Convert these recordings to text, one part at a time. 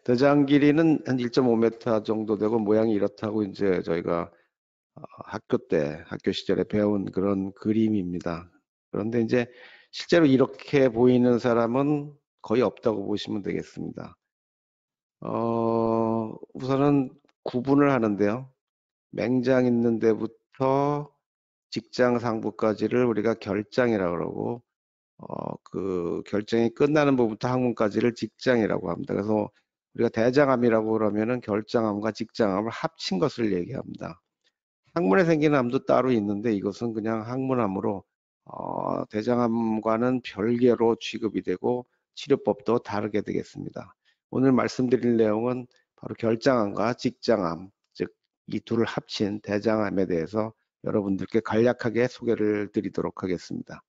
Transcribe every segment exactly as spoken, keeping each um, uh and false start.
대장 길이는 한 일 점 오 미터 정도 되고 모양이 이렇다고 이제 저희가 어, 학교 때, 학교 시절에 배운 그런 그림입니다. 그런데 이제 실제로 이렇게 보이는 사람은 거의 없다고 보시면 되겠습니다. 어, 우선은 구분을 하는데요. 맹장 있는 데부터 직장 상부까지를 우리가 결장이라고 그러고, 어, 그 결장이 끝나는 부분부터 항문까지를 직장이라고 합니다. 그래서 우리가 대장암이라고 그러면은 결장암과 직장암을 합친 것을 얘기합니다. 항문에 생기는 암도 따로 있는데 이것은 그냥 항문암으로 어, 대장암과는 별개로 취급이 되고 치료법도 다르게 되겠습니다. 오늘 말씀드릴 내용은 바로 결장암과 직장암, 즉 이 둘을 합친 대장암에 대해서 여러분들께 간략하게 소개를 드리도록 하겠습니다.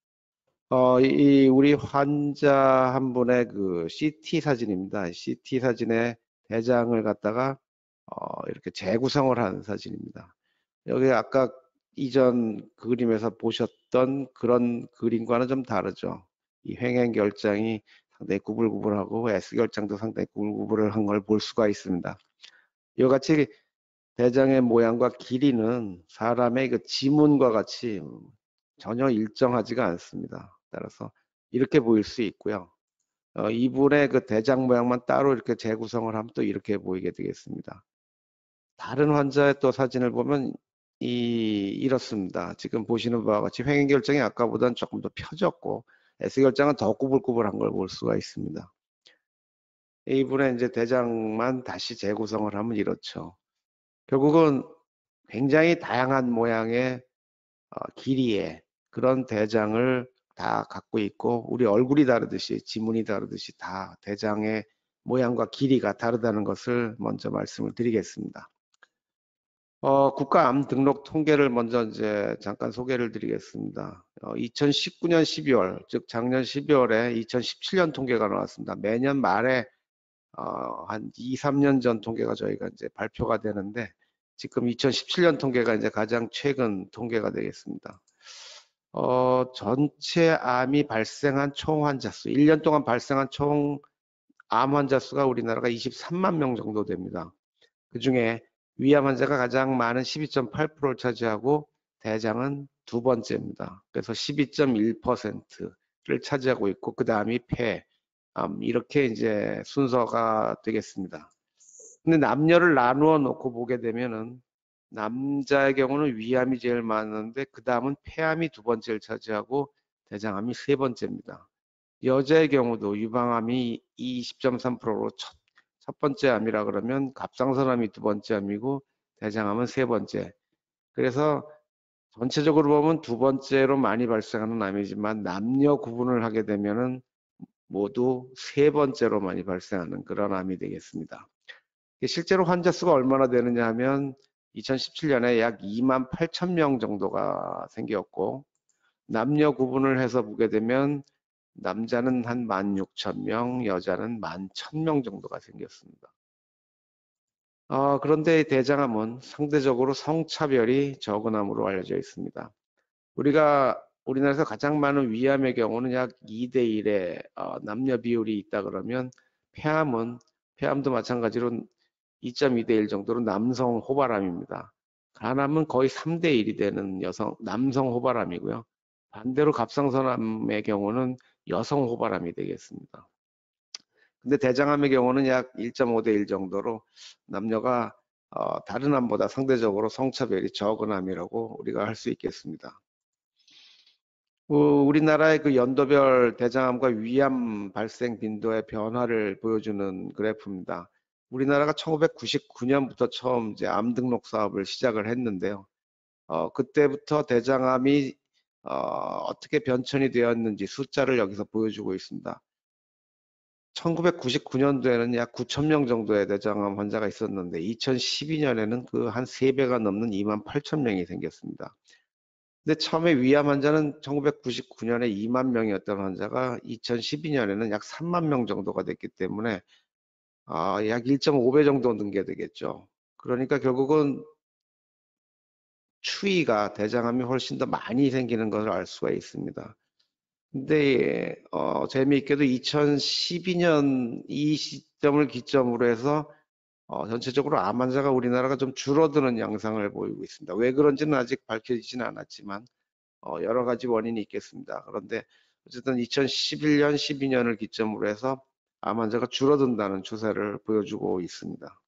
어, 이 우리 환자 한 분의 그 씨티 사진입니다. 씨티 사진에 대장을 갖다가 어, 이렇게 재구성을 한 사진입니다. 여기 아까 이전 그림에서 보셨던 그런 그림과는 좀 다르죠. 이 횡행결장이 상당히 구불구불하고 S결장도 상당히 구불구불한 걸 볼 수가 있습니다. 이와 같이 대장의 모양과 길이는 사람의 그 지문과 같이 전혀 일정하지가 않습니다. 따라서 이렇게 보일 수 있고요. 어, 이분의 그 대장 모양만 따로 이렇게 재구성을 하면 또 이렇게 보이게 되겠습니다. 다른 환자의 또 사진을 보면 이 이렇습니다. 지금 보시는 바와 같이 횡행결장이 아까보다는 조금 더 펴졌고 S결장은 더 구불구불한 걸 볼 수가 있습니다. 이분의 이제 대장만 다시 재구성을 하면 이렇죠. 결국은 굉장히 다양한 모양의 어, 길이의 그런 대장을 다 갖고 있고 우리 얼굴이 다르듯이 지문이 다르듯이 다 대장의 모양과 길이가 다르다는 것을 먼저 말씀을 드리겠습니다. 어, 국가암 등록 통계를 먼저 이제 잠깐 소개를 드리겠습니다. 어, 이천십구 년 십이월, 즉 작년 십이월에 이천십칠 년 통계가 나왔습니다. 매년 말에 어, 한 이, 삼 년 전 통계가 저희가 이제 발표가 되는데 지금 이천십칠 년 통계가 이제 가장 최근 통계가 되겠습니다. 어, 전체 암이 발생한 총 환자 수, 일 년 동안 발생한 총 암 환자 수가 우리나라가 이십삼만 명 정도 됩니다. 그 중에 위암 환자가 가장 많은 십이 점 팔 퍼센트를 차지하고 대장은 두 번째입니다. 그래서 십이 점 일 퍼센트를 차지하고 있고 그 다음이 폐, 암 이렇게 이제 순서가 되겠습니다. 근데 남녀를 나누어 놓고 보게 되면은 남자의 경우는 위암이 제일 많은데 그 다음은 폐암이 두 번째를 차지하고 대장암이 세 번째입니다. 여자의 경우도 유방암이 이십 점 삼 퍼센트로 첫, 첫 번째 암이라 그러면 갑상선암이 두 번째 암이고 대장암은 세 번째. 그래서 전체적으로 보면 두 번째로 많이 발생하는 암이지만 남녀 구분을 하게 되면은 모두 세 번째로 많이 발생하는 그런 암이 되겠습니다. 실제로 환자 수가 얼마나 되느냐 하면 이천십칠 년에 약 이만 팔천 명 정도가 생겼고 남녀 구분을 해서 보게 되면 남자는 한 만 육천 명, 여자는 만 천 명 정도가 생겼습니다. 어, 그런데 대장암은 상대적으로 성차별이 적은 암으로 알려져 있습니다. 우리가 우리나라에서 가장 많은 위암의 경우는 약 이 대 일의 어, 남녀 비율이 있다 그러면 폐암은 폐암도 마찬가지로 이 점 이 대 일 정도로 남성 호발암입니다. 간암은 거의 삼 대 일이 되는 여성 남성 호발암이고요. 반대로 갑상선암의 경우는 여성 호발암이 되겠습니다. 근데 대장암의 경우는 약 일 점 오 대 일 정도로 남녀가 어, 다른 암보다 상대적으로 성차별이 적은 암이라고 우리가 할 수 있겠습니다. 어, 우리나라의 그 연도별 대장암과 위암 발생 빈도의 변화를 보여주는 그래프입니다. 우리나라가 천구백구십구 년부터 처음 이제 암 등록 사업을 시작을 했는데요. 어, 그때부터 대장암이 어, 어떻게 변천이 되었는지 숫자를 여기서 보여주고 있습니다. 천구백구십구 년도에는 약 구천 명 정도의 대장암 환자가 있었는데 이천십이 년에는 그 한 세 배가 넘는 이만 팔천 명이 생겼습니다. 근데 처음에 위암 환자는 천구백구십구 년에 이만 명이었던 환자가 이천십이 년에는 약 삼만 명 정도가 됐기 때문에 아, 약 일 점 오 배 정도 는게 되겠죠. 그러니까 결국은 추이가 대장암이 훨씬 더 많이 생기는 것을 알 수가 있습니다. 근데 어, 재미있게도 이천십이 년 이, 시, 시점을 기점으로 해서 어, 전체적으로 암 환자가 우리나라가 좀 줄어드는 양상을 보이고 있습니다. 왜 그런지는 아직 밝혀지지는 않았지만 어, 여러 가지 원인이 있겠습니다. 그런데 어쨌든 이천십일 년, 십이 년을 기점으로 해서 암 환자가 줄어든다는 추세를 보여주고 있습니다.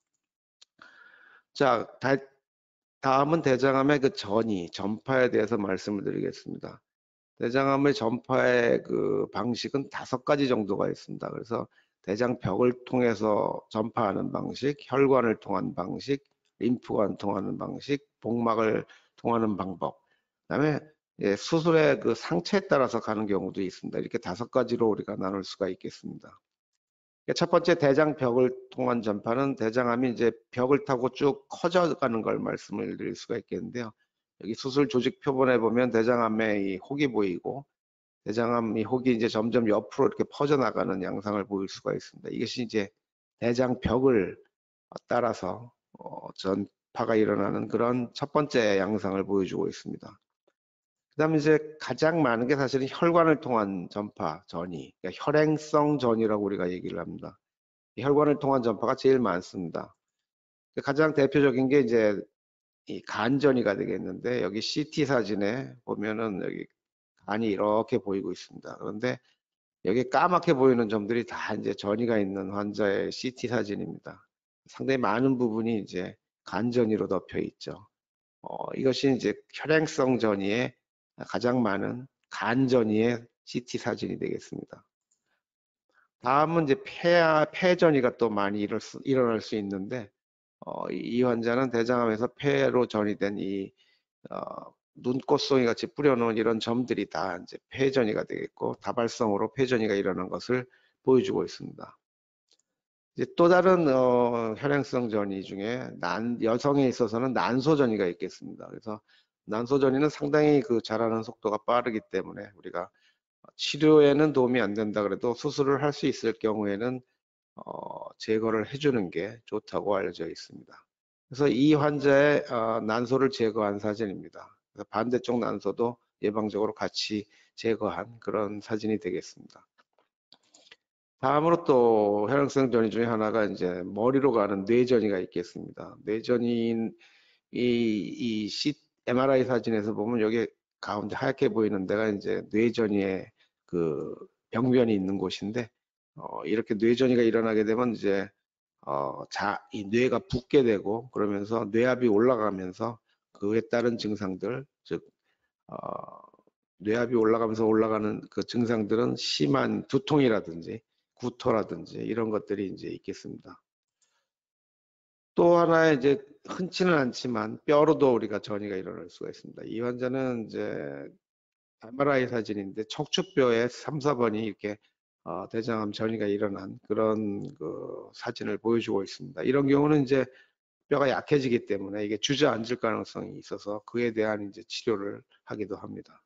자, 다, 다음은 대장암의 그 전이, 전파에 대해서 말씀을 드리겠습니다. 대장암의 전파의 그 방식은 다섯 가지 정도가 있습니다. 그래서 대장벽을 통해서 전파하는 방식, 혈관을 통한 방식, 림프관 통하는 방식, 복막을 통하는 방법, 그다음에 예, 수술의 그 상처에 따라서 가는 경우도 있습니다. 이렇게 다섯 가지로 우리가 나눌 수가 있겠습니다. 첫 번째 대장벽을 통한 전파는 대장암이 이제 벽을 타고 쭉 커져가는 걸 말씀을 드릴 수가 있겠는데요. 여기 수술 조직 표본에 보면 대장암의 이 혹이 보이고 대장암 이 혹이 이제 점점 옆으로 이렇게 퍼져나가는 양상을 보일 수가 있습니다. 이것이 이제 대장벽을 따라서 어, 전파가 일어나는 그런 첫 번째 양상을 보여주고 있습니다. 그 다음에 이제 가장 많은 게 사실은 혈관을 통한 전파, 전이, 그러니까 혈행성 전이라고 우리가 얘기를 합니다. 혈관을 통한 전파가 제일 많습니다. 가장 대표적인 게 이제 이 간전이가 되겠는데 여기 씨티 사진에 보면은 여기 간이 이렇게 보이고 있습니다. 그런데 여기 까맣게 보이는 점들이 다 이제 전이가 있는 환자의 씨티 사진입니다. 상당히 많은 부분이 이제 간전이로 덮여 있죠. 어, 이것이 이제 혈행성 전이의 가장 많은 간전이의 씨티 사진이 되겠습니다. 다음은 이제 폐, 폐전이가 또 많이 일어날 수, 일어날 수 있는데 어, 이 환자는 대장암에서 폐로 전이된 이 어, 눈꽃송이 같이 뿌려놓은 이런 점들이 다 이제 폐전이가 되겠고 다발성으로 폐전이가 일어난 것을 보여주고 있습니다. 이제 또 다른 어, 혈행성 전이 중에 난, 여성에 있어서는 난소전이가 있겠습니다. 그래서 난소전이는 상당히 그 자라는 속도가 빠르기 때문에 우리가 치료에는 도움이 안 된다 그래도 수술을 할 수 있을 경우에는 어, 제거를 해주는 게 좋다고 알려져 있습니다. 그래서 이 환자의 어, 난소를 제거한 사진입니다. 그래서 반대쪽 난소도 예방적으로 같이 제거한 그런 사진이 되겠습니다. 다음으로 또 혈행성 전이 중에 하나가 이제 머리로 가는 뇌전이가 있겠습니다. 뇌전인 이, 이 씨, 엠알아이 사진에서 보면 여기 가운데 하얗게 보이는 데가 이제 뇌전이의 그 병변이 있는 곳인데 어, 이렇게 뇌전이가 일어나게 되면 이제 어, 자, 이 뇌가 붓게 되고 그러면서 뇌압이 올라가면서 그에 따른 증상들, 즉 어, 뇌압이 올라가면서 올라가는 그 증상들은 심한 두통이라든지 구토라든지 이런 것들이 이제 있겠습니다. 또 하나의 이제 흔치는 않지만 뼈로도 우리가 전이가 일어날 수가 있습니다. 이 환자는 이제 엠알아이 사진인데 척추뼈의 삼, 사 번이 이렇게 어, 대장암 전이가 일어난 그런 그 사진을 보여주고 있습니다. 이런 경우는 이제 뼈가 약해지기 때문에 이게 주저앉을 가능성이 있어서 그에 대한 이제 치료를 하기도 합니다.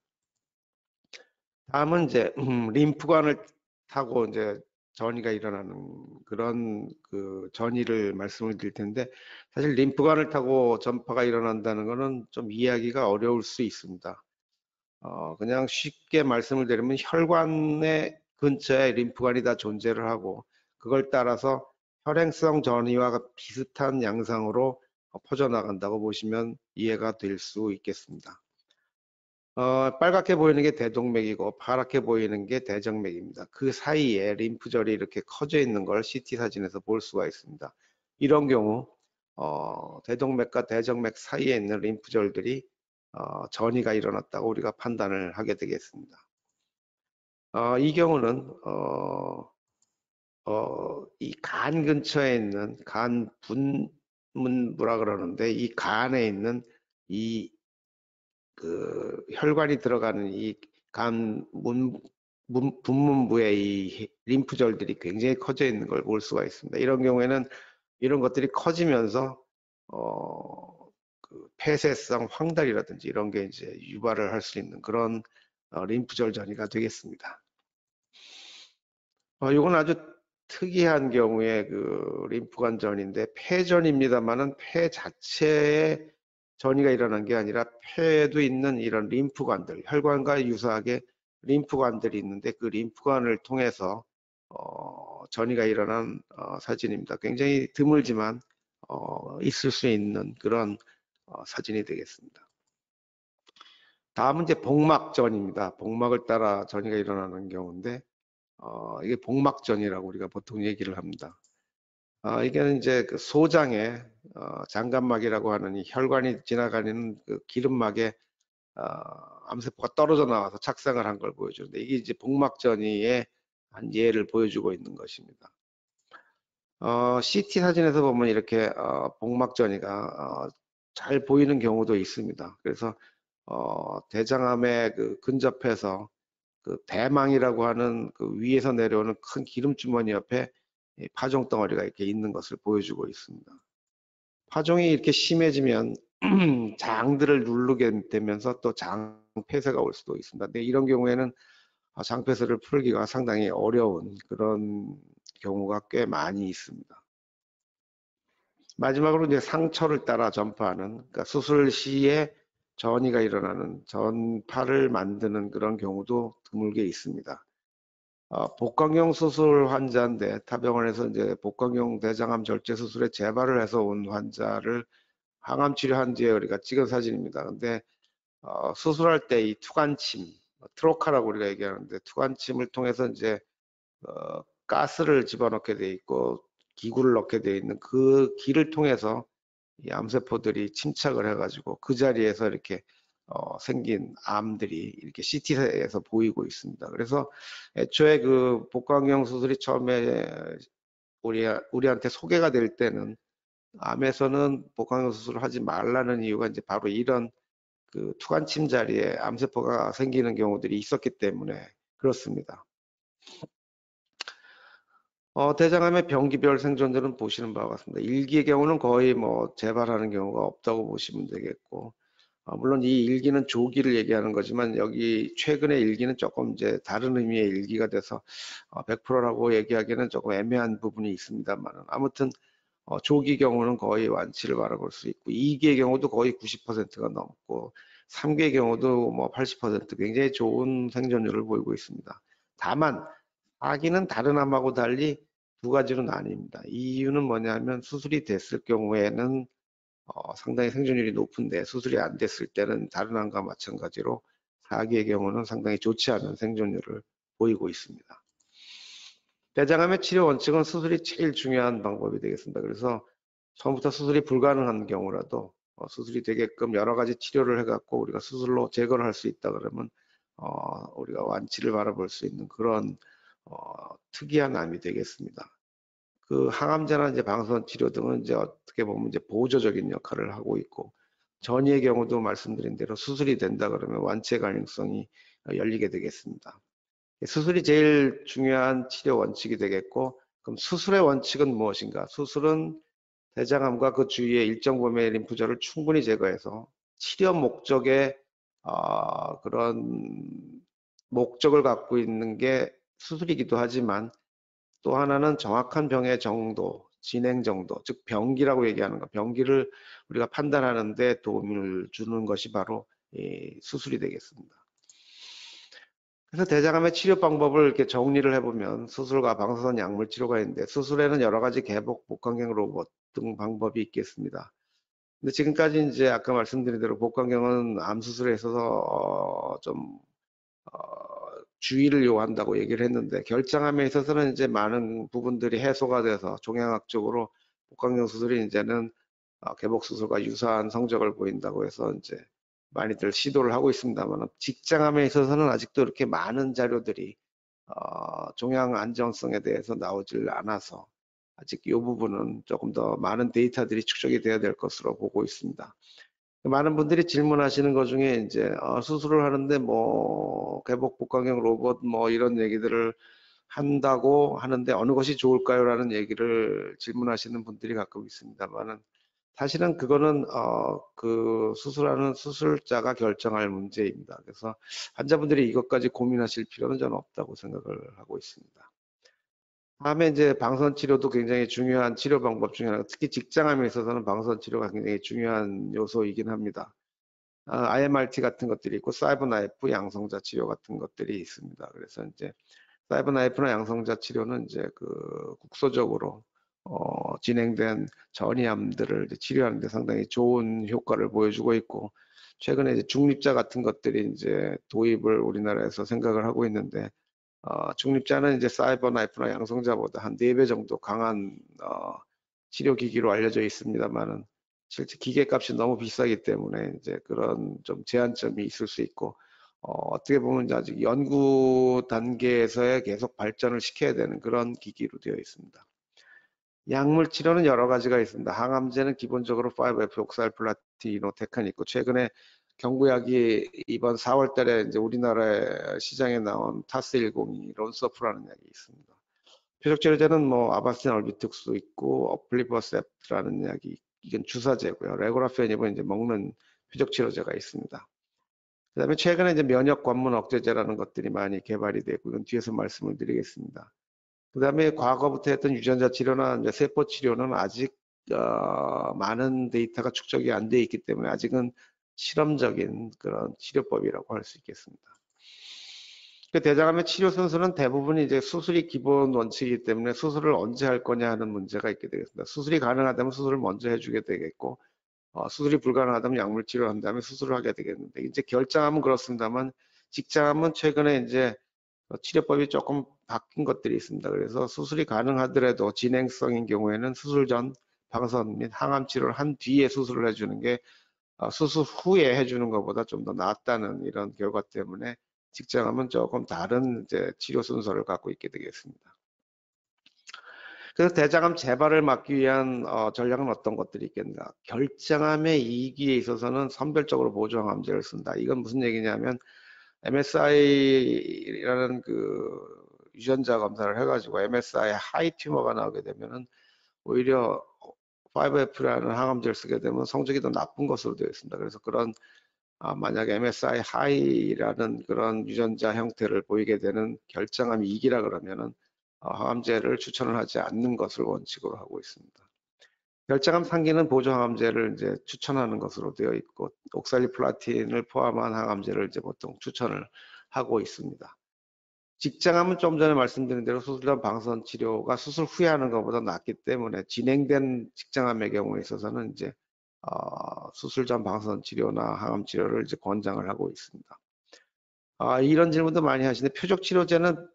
다음은 이제 음, 림프관을 타고 이제 전이가 일어나는 그런 그 전이를 말씀을 드릴 텐데 사실 림프관을 타고 전파가 일어난다는 것은 좀 이해하기가 어려울 수 있습니다. 어, 그냥 쉽게 말씀을 드리면 혈관의 근처에 림프관이 다 존재를 하고 그걸 따라서 혈행성 전이와 비슷한 양상으로 퍼져나간다고 보시면 이해가 될 수 있겠습니다. 어, 빨갛게 보이는 게 대동맥이고 파랗게 보이는 게 대정맥입니다. 그 사이에 림프절이 이렇게 커져 있는 걸 씨티 사진에서 볼 수가 있습니다. 이런 경우 어, 대동맥과 대정맥 사이에 있는 림프절들이 어, 전이가 일어났다고 우리가 판단을 하게 되겠습니다. 어, 이 경우는 어, 어, 이 간 근처에 있는 간 분문부라 그러는데 이 간에 있는 이 그 혈관이 들어가는 이 간 문, 문, 분문부에 이 림프절들이 굉장히 커져 있는 걸 볼 수가 있습니다. 이런 경우에는 이런 것들이 커지면서 어, 그 폐쇄성 황달이라든지 이런 게 이제 유발을 할 수 있는 그런 어, 림프절 전이가 되겠습니다. 어, 이건 아주 특이한 경우에 그 림프관 전인데 폐전입니다만은 폐 자체에 전이가 일어난 게 아니라 폐에도 있는 이런 림프관들, 혈관과 유사하게 림프관들이 있는데 그 림프관을 통해서 어, 전이가 일어난 어, 사진입니다. 굉장히 드물지만 어, 있을 수 있는 그런 어, 사진이 되겠습니다. 다음은 이제 복막전입니다. 복막을 따라 전이가 일어나는 경우인데 어, 이게 복막전이라고 우리가 보통 얘기를 합니다. 어, 이게 이제 그 소장에 어, 장간막이라고 하는 이 혈관이 지나가는 그 기름막에 어, 암세포가 떨어져 나와서 착상을 한 걸 보여주는데 이게 이제 복막전이의 한 예를 보여주고 있는 것입니다. 어, 씨티 사진에서 보면 이렇게 어, 복막전이가 어, 잘 보이는 경우도 있습니다. 그래서 어, 대장암에 그 근접해서 그 대망이라고 하는 그 위에서 내려오는 큰 기름주머니 옆에 이 파종 덩어리가 이렇게 있는 것을 보여주고 있습니다. 파종이 이렇게 심해지면 장들을 누르게 되면서 또 장폐쇄가 올 수도 있습니다. 근데 이런 경우에는 장폐쇄를 풀기가 상당히 어려운 그런 경우가 꽤 많이 있습니다. 마지막으로 이제 상처를 따라 전파하는, 그러니까 수술 시에 전이가 일어나는 전파를 만드는 그런 경우도 드물게 있습니다. 어, 복강경 수술 환자인데 타병원에서 이제 복강경 대장암 절제 수술에 재발을 해서 온 환자를 항암 치료한 뒤에 우리가 찍은 사진입니다. 근데 어, 수술할 때 이 투관침, 트로카라고 우리가 얘기하는데 투관침을 통해서 이제 어, 가스를 집어넣게 돼 있고 기구를 넣게 돼 있는 그 기를 통해서 이 암세포들이 침착을 해가지고 그 자리에서 이렇게 어, 생긴 암들이 이렇게 씨티에서 보이고 있습니다. 그래서 애초에 그 복강경 수술이 처음에 우리, 우리한테 소개가 될 때는 암에서는 복강경 수술을 하지 말라는 이유가 이제 바로 이런 그 투관침 자리에 암세포가 생기는 경우들이 있었기 때문에 그렇습니다. 어, 대장암의 병기별 생존들은 보시는 바와 같습니다. 일 기의 경우는 거의 뭐 재발하는 경우가 없다고 보시면 되겠고, 어, 물론 이 일기는 조기를 얘기하는 거지만 여기 최근의 일기는 조금 이제 다른 의미의 일기가 돼서 어, 백 퍼센트라고 얘기하기에는 조금 애매한 부분이 있습니다만 아무튼 어, 조기 경우는 거의 완치를 바라볼 수 있고 이 기의 경우도 거의 구십 퍼센트가 넘고 삼 기의 경우도 뭐 팔십 퍼센트 굉장히 좋은 생존율을 보이고 있습니다. 다만 사 기는 다른 암하고 달리 두 가지로 나뉩니다. 이 이유는 뭐냐면 수술이 됐을 경우에는 어, 상당히 생존율이 높은데 수술이 안 됐을 때는 다른 암과 마찬가지로 사 기의 경우는 상당히 좋지 않은 생존율을 보이고 있습니다. 대장암의 치료 원칙은 수술이 제일 중요한 방법이 되겠습니다. 그래서 처음부터 수술이 불가능한 경우라도 어, 수술이 되게끔 여러 가지 치료를 해갖고 우리가 수술로 제거를 할 수 있다 그러면 어, 우리가 완치를 바라볼 수 있는 그런 어, 특이한 암이 되겠습니다. 그 항암제나 이제 방사선 치료 등은 이제 어떻게 보면 이제 보조적인 역할을 하고 있고 전이의 경우도 말씀드린 대로 수술이 된다 그러면 완치의 가능성이 열리게 되겠습니다. 수술이 제일 중요한 치료 원칙이 되겠고 그럼 수술의 원칙은 무엇인가? 수술은 대장암과 그 주위의 일정 범위의 림프절을 충분히 제거해서 치료 목적의 어, 그런 목적을 갖고 있는 게 수술이기도 하지만 또 하나는 정확한 병의 정도, 진행 정도, 즉 병기라고 얘기하는 거, 병기를 우리가 판단하는 데 도움을 주는 것이 바로 이 수술이 되겠습니다. 그래서 대장암의 치료 방법을 이렇게 정리를 해보면 수술과 방사선 약물 치료가 있는데 수술에는 여러 가지 개복, 복강경 로봇 등 방법이 있겠습니다. 근데 지금까지 이제 아까 말씀드린 대로 복강경은 암 수술에 있어서 어, 좀 어, 주의를 요한다고 얘기를 했는데 결장암에 있어서는 이제 많은 부분들이 해소가 돼서 종양학적으로 복강경 수술이 이제는 어, 개복 수술과 유사한 성적을 보인다고 해서 이제 많이들 시도를 하고 있습니다만 직장암에 있어서는 아직도 이렇게 많은 자료들이 어, 종양 안정성에 대해서 나오질 않아서 아직 이 부분은 조금 더 많은 데이터들이 축적이 돼야 될 것으로 보고 있습니다. 많은 분들이 질문하시는 것 중에 이제 어, 수술을 하는데 뭐 개복 복강경 로봇 뭐 이런 얘기들을 한다고 하는데 어느 것이 좋을까요? 라는 얘기를 질문하시는 분들이 가끔 있습니다만은 사실은 그거는 어, 그 수술하는 수술자가 결정할 문제입니다. 그래서 환자분들이 이것까지 고민하실 필요는 저는 없다고 생각을 하고 있습니다. 다음에 이제 방사선 치료도 굉장히 중요한 치료 방법 중에 하나, 특히 직장암에 있어서는 방사선 치료가 굉장히 중요한 요소이긴 합니다. 아, 엠알티 같은 것들이 있고 사이버나이프 양성자 치료 같은 것들이 있습니다. 그래서 이제 사이버나이프나 양성자 치료는 이제 그 국소적으로 어, 진행된 전이암들을 이제 치료하는 데 상당히 좋은 효과를 보여주고 있고, 최근에 이제 중립자 같은 것들이 이제 도입을 우리나라에서 생각을 하고 있는데, 어, 중립자는 이제 사이버나이프나 양성자보다 한 네 배 정도 강한 어, 치료기기로 알려져 있습니다만은, 실제 기계값이 너무 비싸기 때문에 이제 그런 좀 제한점이 있을 수 있고, 어, 어떻게 보면 이제 아직 연구 단계에서의 계속 발전을 시켜야 되는 그런 기기로 되어 있습니다. 약물 치료는 여러 가지가 있습니다. 항암제는 기본적으로 파이브 에프 옥살플라티노테칸이 있고, 최근에 경구약이 이번 사월 달에 이제 우리나라 시장에 나온 타스백이 론서프라는 약이 있습니다. 표적 치료제는 뭐 아바스틴 얼비특수 있고, 어플리버셉트라는 약이, 이건 주사제고요. 레고라페닌은 이제 먹는 표적 치료제가 있습니다. 그다음에 최근에 이제 면역 관문 억제제라는 것들이 많이 개발이 되고, 이건 뒤에서 말씀을 드리겠습니다. 그다음에 과거부터 했던 유전자 치료나 이제 세포 치료는 아직 어, 많은 데이터가 축적이 안 돼 있기 때문에 아직은 실험적인 그런 치료법이라고 할 수 있겠습니다. 그 대장암의 치료 순서는 대부분 이제 수술이 기본 원칙이기 때문에 수술을 언제 할 거냐 하는 문제가 있게 되겠습니다. 수술이 가능하다면 수술을 먼저 해주게 되겠고, 어, 수술이 불가능하다면 약물 치료를 한 다음에 수술을 하게 되겠는데, 이제 결장암은 그렇습니다만 직장암은 최근에 이제 치료법이 조금 바뀐 것들이 있습니다. 그래서 수술이 가능하더라도 진행성인 경우에는 수술 전 방선 및 항암 치료를 한 뒤에 수술을 해주는 게 어, 수술 후에 해주는 것보다 좀 더 낫다는 이런 결과 때문에 직장암은 조금 다른 이제 치료 순서를 갖고 있게 되겠습니다. 그래서 대장암 재발을 막기 위한 어, 전략은 어떤 것들이 있겠는가? 결장암의 이기에 있어서는 선별적으로 보조항암제를 쓴다. 이건 무슨 얘기냐면 엠에스아이라는 그 유전자 검사를 해가지고 엠에스아이 하이 튜머가 나오게 되면은 오히려 파이브 에프라는 항암제를 쓰게 되면 성적이 더 나쁜 것으로 되어 있습니다. 그래서 그런 아, 만약에 엠에스아이 하이라는 그런 유전자 형태를 보이게 되는 결장암 이 기라 그러면은 어, 항암제를 추천을 하지 않는 것을 원칙으로 하고 있습니다. 결장암 삼 기는 보조항암제를 이제 추천하는 것으로 되어 있고, 옥살리플라틴을 포함한 항암제를 이제 보통 추천을 하고 있습니다. 직장암은 좀 전에 말씀드린 대로 수술 전 방선 치료가 수술 후에 하는 것보다 낫기 때문에 진행된 직장암의 경우에 있어서는 이제 어, 수술 전 방선 치료나 항암 치료를 이제 권장을 하고 있습니다. 아, 이런 질문도 많이 하시는데, 표적 치료제는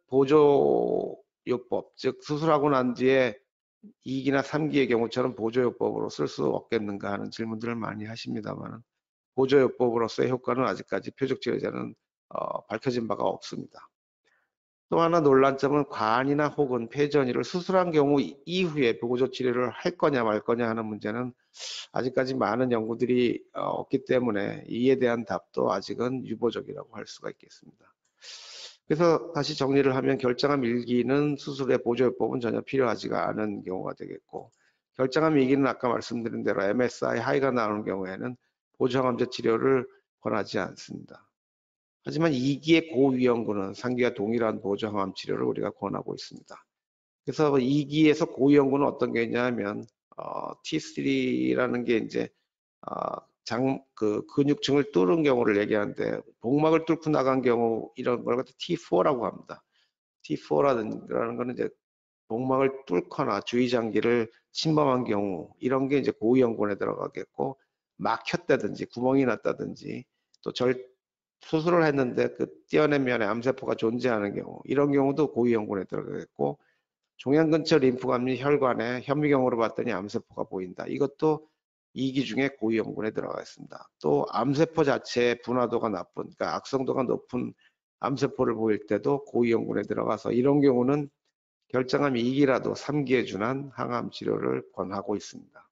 보조요법, 즉 수술하고 난 뒤에 이 기나 삼 기의 경우처럼 보조요법으로 쓸 수 없겠는가 하는 질문들을 많이 하십니다만, 보조요법으로서의 효과는 아직까지 표적 치료제는 어, 밝혀진 바가 없습니다. 또 하나 논란점은 관이나 혹은 폐전이를 수술한 경우 이후에 보조 치료를 할 거냐 말 거냐 하는 문제는 아직까지 많은 연구들이 어, 없기 때문에 이에 대한 답도 아직은 유보적이라고 할 수가 있겠습니다. 그래서 다시 정리를 하면 결장암 일 기는 수술의 보조요법은 전혀 필요하지가 않은 경우가 되겠고, 결장암 이 기는 아까 말씀드린 대로 엠에스아이 하이가 나오는 경우에는 보조항암제 치료를 권하지 않습니다. 하지만 이 기의 고위험군은 삼 기와 동일한 보조항암 치료를 우리가 권하고 있습니다. 그래서 이 기에서 고위험군은 어떤 게 있냐면 어, 티 쓰리라는 게 이제 어, 장, 그 근육층을 뚫은 경우를 얘기하는데, 복막을 뚫고 나간 경우 이런 걸 갖다 티 포라고 합니다. 티 포라는 거는 이제 복막을 뚫거나 주위장기를 침범한 경우, 이런 게 이제 고위험군에 들어가겠고, 막혔다든지 구멍이 났다든지 또 절, 수술을 했는데 그 띄어낸 면에 암세포가 존재하는 경우, 이런 경우도 고위험군에 들어가겠고, 종양 근처 림프관 및 혈관에 현미경으로 봤더니 암세포가 보인다. 이것도 이 기 중에 고위험군에 들어가 있습니다. 또 암세포 자체의 분화도가 나쁜, 그러니까 악성도가 높은 암세포를 보일 때도 고위험군에 들어가서, 이런 경우는 결장암 이 기라도 삼 기에 준한 항암 치료를 권하고 있습니다.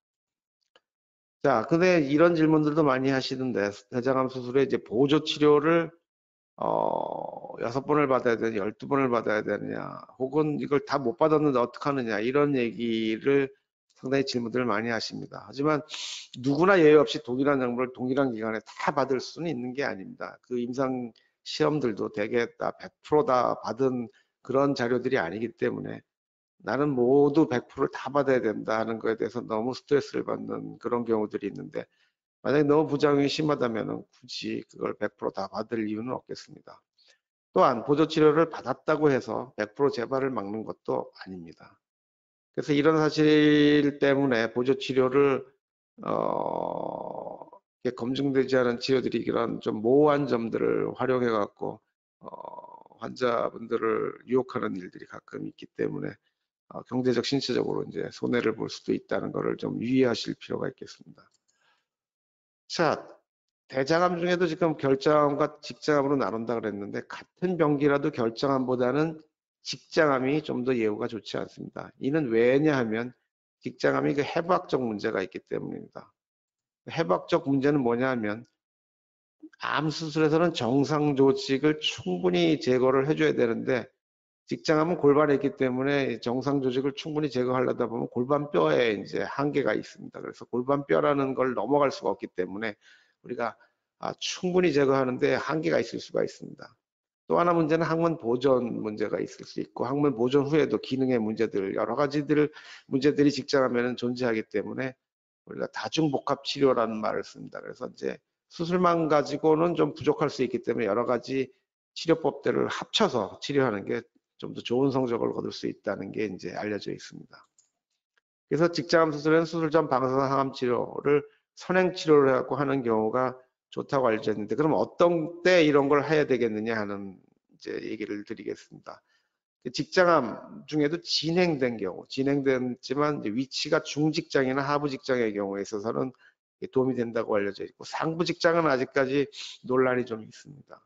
자, 근데 이런 질문들도 많이 하시는데, 대장암 수술에 이제 보조 치료를 어, 여섯 번을 받아야 되냐, 열두 번을 받아야 되느냐, 혹은 이걸 다 못 받았는데 어떡하느냐, 이런 얘기를 상당히 질문들을 많이 하십니다. 하지만 누구나 예외 없이 동일한 약물을 동일한 기간에 다 받을 수는 있는 게 아닙니다. 그 임상 시험들도 대개 다 백 퍼센트 다 받은 그런 자료들이 아니기 때문에 나는 모두 백 퍼센트를 다 받아야 된다 하는 거에 대해서 너무 스트레스를 받는 그런 경우들이 있는데, 만약에 너무 부작용이 심하다면 굳이 그걸 백 퍼센트 다 받을 이유는 없겠습니다. 또한 보조치료를 받았다고 해서 백 퍼센트 재발을 막는 것도 아닙니다. 그래서 이런 사실 때문에 보조치료를 어, 검증되지 않은 치료들이 이런 좀 모호한 점들을 활용해 갖고 어, 환자분들을 유혹하는 일들이 가끔 있기 때문에 어, 경제적 신체적으로 이제 손해를 볼 수도 있다는 것을 좀 유의하실 필요가 있겠습니다. 자, 대장암 중에도 지금 결장암과 직장암으로 나눈다 그랬는데 같은 병기라도 결장암보다는 직장암이 좀 더 예후가 좋지 않습니다. 이는 왜냐 하면 직장암이 그 해부학적 문제가 있기 때문입니다. 해부학적 문제는 뭐냐 하면 암 수술에서는 정상 조직을 충분히 제거를 해줘야 되는데 직장암은 골반에 있기 때문에 정상 조직을 충분히 제거하려다 보면 골반뼈에 이제 한계가 있습니다. 그래서 골반뼈라는 걸 넘어갈 수가 없기 때문에 우리가 아, 충분히 제거하는데 한계가 있을 수가 있습니다. 또 하나 문제는 항문 보존 문제가 있을 수 있고 항문 보존 후에도 기능의 문제들 여러 가지들 문제들이 직장암에는 존재하기 때문에 우리가 다중복합 치료라는 말을 씁니다. 그래서 이제 수술만 가지고는 좀 부족할 수 있기 때문에 여러 가지 치료법들을 합쳐서 치료하는 게 좀 더 좋은 성적을 거둘 수 있다는 게 이제 알려져 있습니다. 그래서 직장암 수술은 수술 전 방사선 항암 치료를 선행 치료를 해갖고 하는 경우가 좋다고 알려져 있는데 그럼 어떤 때 이런 걸 해야 되겠느냐 하는 이제 얘기를 드리겠습니다. 직장암 중에도 진행된 경우, 진행됐지만 위치가 중직장이나 하부직장의 경우에 있어서는 도움이 된다고 알려져 있고 상부직장은 아직까지 논란이 좀 있습니다.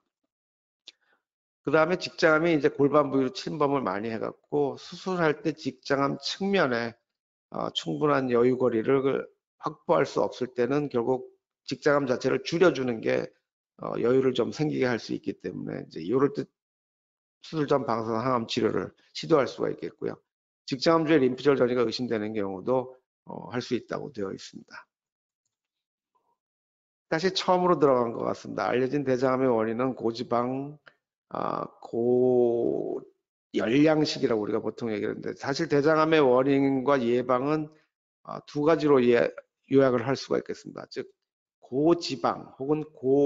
그 다음에 직장암이 이제 골반 부위로 침범을 많이 해갖고 수술할 때 직장암 측면에 어, 충분한 여유거리를 확보할 수 없을 때는 결국 직장암 자체를 줄여주는 게 어, 여유를 좀 생기게 할 수 있기 때문에 이제 이럴 때 수술 전 방사선 항암 치료를 시도할 수가 있겠고요. 직장암 중에 림프절 전이가 의심되는 경우도 어, 할 수 있다고 되어 있습니다. 다시 처음으로 들어간 것 같습니다. 알려진 대장암의 원인은 고지방, 아, 고열량식이라고 우리가 보통 얘기하는데 사실 대장암의 원인과 예방은 아, 두 가지로 예, 요약을 할 수가 있겠습니다. 즉 고지방 혹은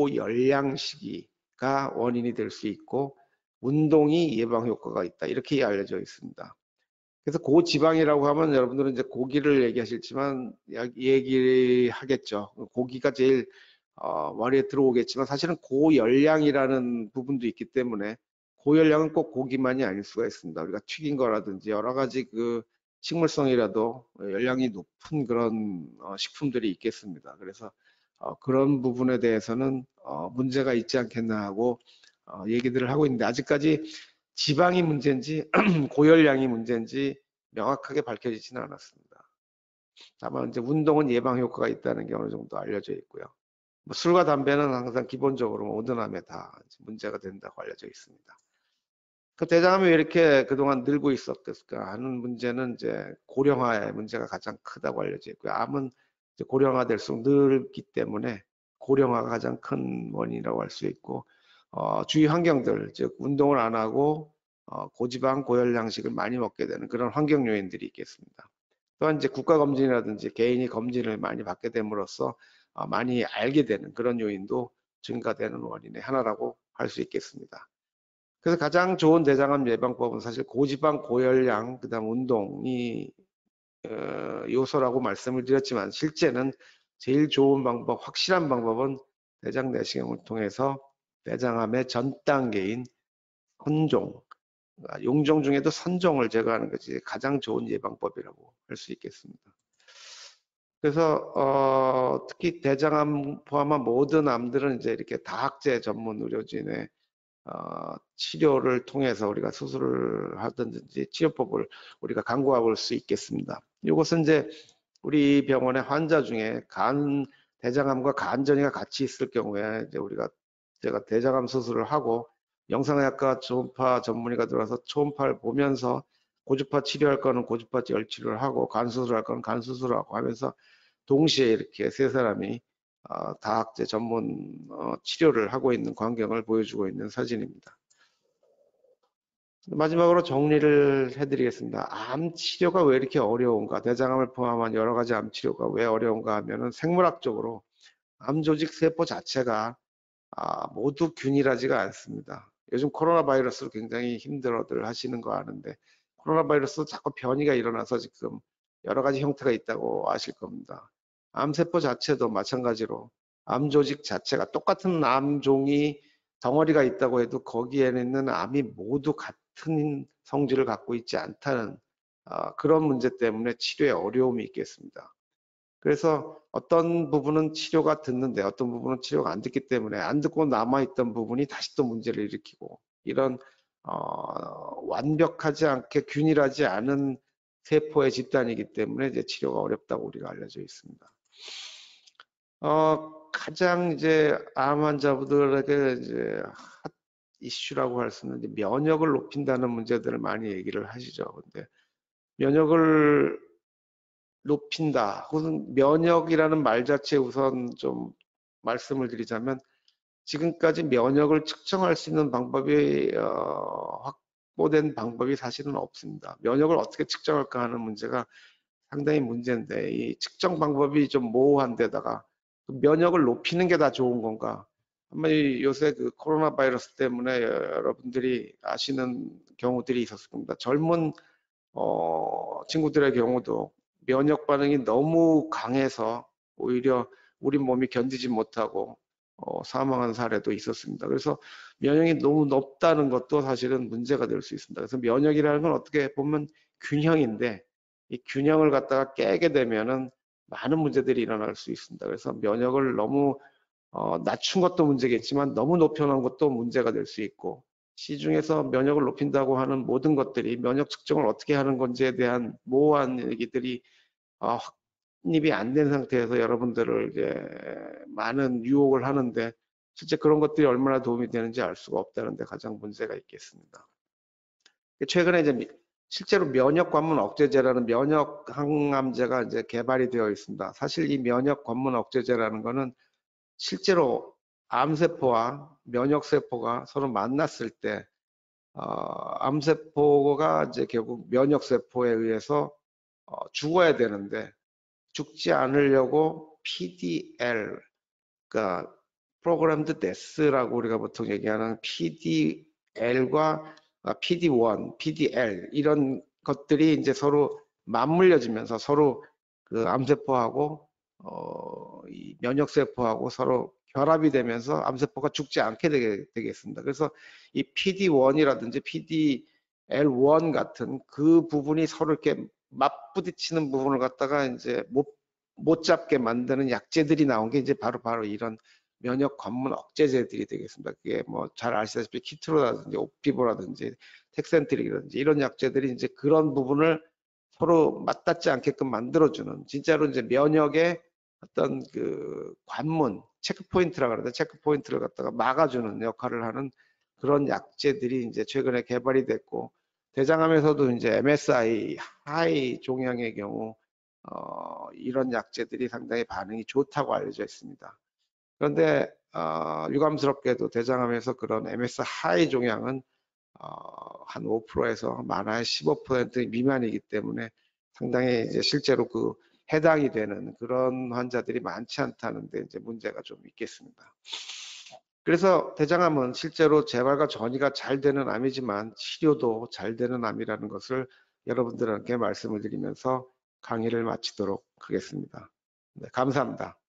고열량식이가 원인이 될 수 있고 운동이 예방 효과가 있다 이렇게 알려져 있습니다. 그래서 고지방이라고 하면 여러분들은 이제 고기를 얘기하실지만 얘기하겠죠. 고기가 제일 어, 머리에 들어오겠지만 사실은 고열량이라는 부분도 있기 때문에 고열량은 꼭 고기만이 아닐 수가 있습니다. 우리가 튀긴 거라든지 여러 가지 그 식물성이라도 열량이 높은 그런 어, 식품들이 있겠습니다. 그래서 어, 그런 부분에 대해서는 어, 문제가 있지 않겠나 하고 어, 얘기들을 하고 있는데 아직까지 지방이 문제인지 고열량이 문제인지 명확하게 밝혀지지는 않았습니다. 다만 이제 운동은 예방 효과가 있다는 게 어느 정도 알려져 있고요. 뭐 술과 담배는 항상 기본적으로 모든암에 다 문제가 된다고 알려져 있습니다. 그 대장암이 왜 이렇게 그동안 늘고 있었을까 하는 문제는 이제 고령화의 문제가 가장 크다고 알려져 있고요. 암은 이제 고령화될수록 늘기 때문에 고령화가 가장 큰 원인이라고 할 수 있고 어, 주위 환경들 즉 운동을 안 하고 어, 고지방 고열량식을 많이 먹게 되는 그런 환경 요인들이 있겠습니다. 또한 이제 국가검진이라든지 개인이 검진을 많이 받게 됨으로써 어, 많이 알게 되는 그런 요인도 증가되는 원인의 하나라고 할 수 있겠습니다. 그래서 가장 좋은 대장암 예방법은 사실 고지방, 고열량, 그 다음 운동이 어, 요소라고 말씀을 드렸지만 실제는 제일 좋은 방법, 확실한 방법은 대장 내시경을 통해서 대장암의 전 단계인 혼종, 용종 중에도 선종을 제거하는 것이 가장 좋은 예방법이라고 할 수 있겠습니다. 그래서 어, 특히 대장암 포함한 모든 암들은 이제 이렇게 다학제 전문 의료진의 어, 치료를 통해서 우리가 수술을 하든지 치료법을 우리가 강구해 볼 수 있겠습니다. 이것은 이제 우리 병원의 환자 중에 간 대장암과 간전이가 같이 있을 경우에 이제 우리가 제가 대장암 수술을 하고 영상의학과 초음파 전문의가 들어와서 초음파를 보면서 고주파 치료할 거는 고주파 열 치료를 하고 간 수술할 거는 간 수술을 하고 하면서 동시에 이렇게 세 사람이 어, 다학제 전문 어, 치료를 하고 있는 광경을 보여주고 있는 사진입니다. 마지막으로 정리를 해드리겠습니다. 암 치료가 왜 이렇게 어려운가? 대장암을 포함한 여러 가지 암 치료가 왜 어려운가 하면은 생물학적으로 암 조직 세포 자체가 아, 모두 균일하지가 않습니다. 요즘 코로나 바이러스로 굉장히 힘들어들 하시는 거 아는데 코로나 바이러스 자꾸 변이가 일어나서 지금 여러 가지 형태가 있다고 아실 겁니다. 암세포 자체도 마찬가지로 암 조직 자체가 똑같은 암종이 덩어리가 있다고 해도 거기에는 있는 암이 모두 같은 성질을 갖고 있지 않다는 아, 그런 문제 때문에 치료에 어려움이 있겠습니다. 그래서 어떤 부분은 치료가 듣는데 어떤 부분은 치료가 안 듣기 때문에 안 듣고 남아있던 부분이 다시 또 문제를 일으키고 이런 어, 완벽하지 않게 균일하지 않은 세포의 집단이기 때문에 이제 치료가 어렵다고 우리가 알려져 있습니다. 어, 가장 이제 암 환자분들에게 이제 핫 이슈라고 할 수 있는 이제 면역을 높인다는 문제들을 많이 얘기를 하시죠. 근데 면역을 높인다. 혹은 면역이라는 말 자체에 우선 좀 말씀을 드리자면 지금까지 면역을 측정할 수 있는 방법이 어, 확보된 방법이 사실은 없습니다. 면역을 어떻게 측정할까 하는 문제가 상당히 문제인데 이 측정 방법이 좀 모호한 데다가 그 면역을 높이는 게 다 좋은 건가? 아마 요새 그 코로나 바이러스 때문에 여러분들이 아시는 경우들이 있었을 겁니다. 젊은 어, 친구들의 경우도 면역 반응이 너무 강해서 오히려 우리 몸이 견디지 못하고 어, 사망한 사례도 있었습니다. 그래서 면역이 너무 높다는 것도 사실은 문제가 될 수 있습니다. 그래서 면역이라는 건 어떻게 보면 균형인데 이 균형을 갖다가 깨게 되면은 많은 문제들이 일어날 수 있습니다. 그래서 면역을 너무 어, 낮춘 것도 문제겠지만 너무 높여놓은 것도 문제가 될 수 있고 시중에서 면역을 높인다고 하는 모든 것들이 면역 측정을 어떻게 하는 건지에 대한 모호한 얘기들이 어, 확립이 안 된 상태에서 여러분들을 이제 많은 유혹을 하는데 실제 그런 것들이 얼마나 도움이 되는지 알 수가 없다는 데 가장 문제가 있겠습니다. 최근에 이제 실제로 면역 관문 억제제라는 면역 항암제가 이제 개발이 되어 있습니다. 사실 이 면역 관문 억제제라는 거는 실제로 암세포와 면역세포가 서로 만났을 때 어, 암세포가 이제 결국 면역세포에 의해서 어, 죽어야 되는데 죽지 않으려고 피디엘, 그러니까 프로그램드 데스라고 우리가 보통 얘기하는 피디엘과 피디원, 피디엘 이런 것들이 이제 서로 맞물려지면서 서로 그 암세포하고 어, 이 면역세포하고 서로 결합이 되면서 암세포가 죽지 않게 되게, 되겠습니다. 그래서 이 피디원이라든지 피디엘 원 같은 그 부분이 서로 이렇게 맞부딪히는 부분을 갖다가 이제 못, 못 잡게 만드는 약제들이 나온 게 이제 바로 바로 이런 면역 관문 억제제들이 되겠습니다. 그게 뭐 잘 아시다시피 키트로라든지 옵디보라든지 텍센트릭이라든지 이런 약제들이 이제 그런 부분을 서로 맞닿지 않게끔 만들어주는 진짜로 이제 면역의 어떤 그 관문 체크포인트라 그러는데 체크포인트를 갖다가 막아주는 역할을 하는 그런 약제들이 이제 최근에 개발이 됐고 대장암에서도 이제 엠에스아이 하이 종양의 경우 어, 이런 약제들이 상당히 반응이 좋다고 알려져 있습니다. 그런데 어, 유감스럽게도 대장암에서 그런 엠에스 하이 종양은 어, 한 오 퍼센트에서 많아야 십오 퍼센트 미만이기 때문에 상당히 이제 실제로 그 해당이 되는 그런 환자들이 많지 않다는데 이제 문제가 좀 있겠습니다. 그래서 대장암은 실제로 재발과 전이가 잘 되는 암이지만 치료도 잘 되는 암이라는 것을 여러분들에게 말씀을 드리면서 강의를 마치도록 하겠습니다. 네, 감사합니다.